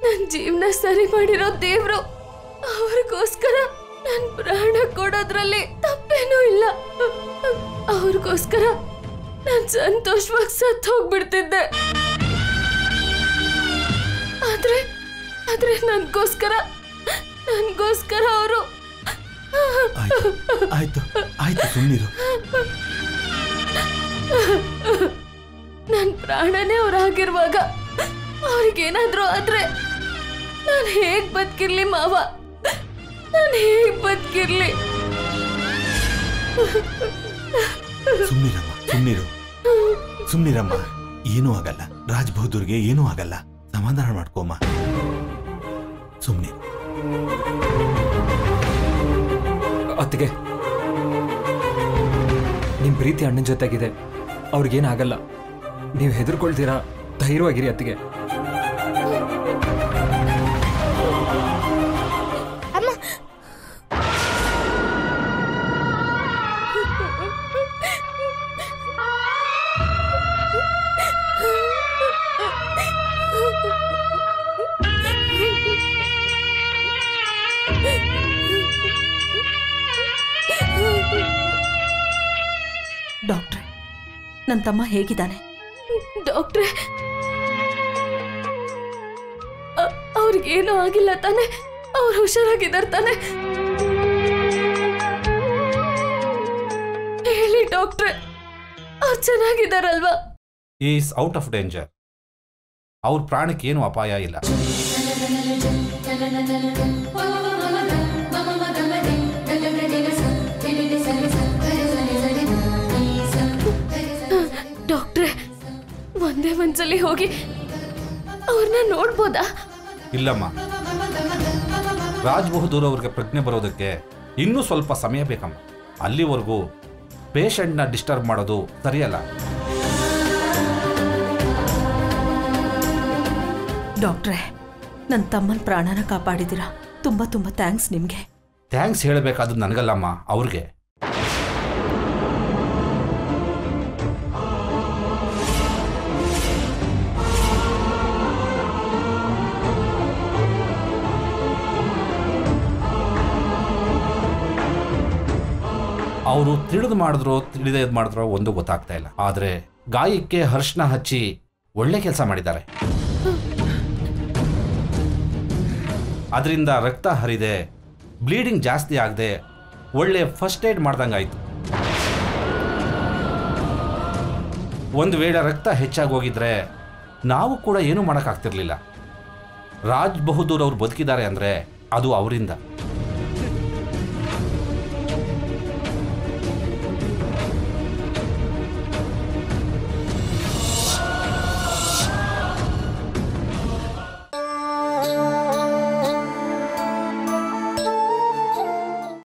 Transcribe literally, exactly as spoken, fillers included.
ನನ್ನ ಜೀವನ ಸರಿ ಮಾಡಿರೋ ದೇವ್ರು ಅವ್ರಿಗೋಸ್ಕರ ನನ್ನ ಪ್ರಾಣ ಕೊಡೋದ್ರಲ್ಲಿ ತಪ್ಪೇನೂ ಇಲ್ಲ. ಅವ್ರಿಗೋಸ್ಕರ ನಾನು ಸಂತೋಷವಾಗಿ ಸತ್ತು ಹೋಗ್ಬಿಡ್ತಿದ್ದೆ. ಆದ್ರೆ ಆದ್ರೆ ನನ್ಗೋಸ್ಕರ ನನ್ಗೋಸ್ಕರ ಅವರು ಆಯ್ತು ಆಯ್ತು ಸುಮ್ಮನಿರು. ನನ್ನ ಪ್ರಾಣನೇ ಅವ್ರಾಗಿರುವಾಗ ಅವ್ರಿಗೇನಾದ್ರೂ ಆದ್ರೆ ನಾನು ಹೇಗ್ ಬದುಕಿರ್ಲಿ ಮಾವ? ನಾನು ಹೇಗ್ ಬದುಕಿರ್ಲಿ? ಸುಮ್ಮನಿರಮ್ಮ, ಸುಮ್ಮನಿರು, ಸುಮ್ಮನಿರಮ್ಮ. ಏನೂ ಆಗಲ್ಲ, ರಾಜ್ ಬಹದ್ದೂರ್ಗೆ ಏನೂ ಆಗಲ್ಲ. ಸಮಾಧಾನ ಮಾಡ್ಕೋಮ್ಮ, ಸುಮ್ಮನೆ. ಅತ್ತಿಗೆ, ನಿಮ್ಮ ಪ್ರೀತಿ ಅಣ್ಣನ ಜೊತೆಗಿದೆ, ಅವ್ರಿಗೇನಾಗಲ್ಲ. ನೀವು ಹೆದರ್ಕೊಳ್ತೀರಾ, ಧೈರ್ಯವಾಗಿರಿ ಅತ್ತಿಗೆ. ಡಾಕ್ಟ್ರೆ, ನನ್ನ ತಮ್ಮ ಹೇಗಿದ್ದಾನೆ? ಡಾಕ್ಟ್ರೆ, ಅವ್ರಿಗೇನೂ ಆಗಿಲ್ಲ ತಾನೆ? ಅವ್ರು ಹುಷಾರಾಗಿದ್ದಾರೆ ತಾನೆ? ಹೇಳಿ ಡಾಕ್ಟ್ರೆ, ಅವ್ರು ಚೆನ್ನಾಗಿದ್ದಾರಲ್ವಾ? Is out of danger. ಅವ್ರ ಪ್ರಾಣಕ್ಕೆ ಏನು ಅಪಾಯ ಇಲ್ಲ. ಡಾಕ್ಟ್ರೆ, ಒಂದೇ ಒಂದ್ಸಲಿ ಹೋಗಿ ಅವ್ರನ್ನ ನೋಡ್ಬೋದಾ? ಇಲ್ಲಮ್ಮ, ರಾಜ್ ಬಹದ್ದೂರ್ ಅವ್ರಿಗೆ ಪ್ರಜ್ಞೆ ಬರೋದಕ್ಕೆ ಇನ್ನೂ ಸ್ವಲ್ಪ ಸಮಯ ಬೇಕಮ್ಮ. ಅಲ್ಲಿವರೆಗೂ ಪೇಷಂಟ್ನ ಡಿಸ್ಟರ್ಬ್ ಮಾಡೋದು ಸರಿಯಲ್ಲ. ಡಾಕ್ಟ್ರೆ, ನನ್ನ ತಮ್ಮನ ಪ್ರಾಣನ ಕಾಪಾಡಿದ್ದೀರಾ. ತುಂಬ ತುಂಬ ಥ್ಯಾಂಕ್ಸ್ ನಿಮಗೆ. ಥ್ಯಾಂಕ್ಸ್ ಹೇಳಬೇಕಾದ್ದು ನನಗಲ್ಲಮ್ಮ, ಅವ್ರಿಗೆ. ಅವರು ತಿಳಿದು ಮಾಡಿದ್ರೋ ತಿಳಿದೇ ಇದು ಮಾಡಿದ್ರೋ ಒಂದು ಗೊತ್ತಾಗ್ತಾ ಇಲ್ಲ. ಆದರೆ ಗಾಯಕ್ಕೆ ಹರ್ಷನ ಹಚ್ಚಿ ಒಳ್ಳೆ ಕೆಲಸ ಮಾಡಿದ್ದಾರೆ. ಅದರಿಂದ ರಕ್ತ ಹರಿದೆ, ಬ್ಲೀಡಿಂಗ್ ಜಾಸ್ತಿ ಆಗದೆ ಒಳ್ಳೆ ಫಸ್ಟ್ ಏಡ್ ಮಾಡ್ದಂಗಾಯ್ತು. ಒಂದು ವೇಳೆ ರಕ್ತ ಹೆಚ್ಚಾಗಿ ಹೋಗಿದ್ರೆ ನಾವು ಕೂಡ ಏನೂ ಮಾಡೋಕ್ಕಾಗ್ತಿರ್ಲಿಲ್ಲ. ರಾಜ್ ಬಹದ್ದೂರ್ ಅವ್ರು ಬದುಕಿದ್ದಾರೆ ಅಂದರೆ ಅದು ಅವರಿಂದ.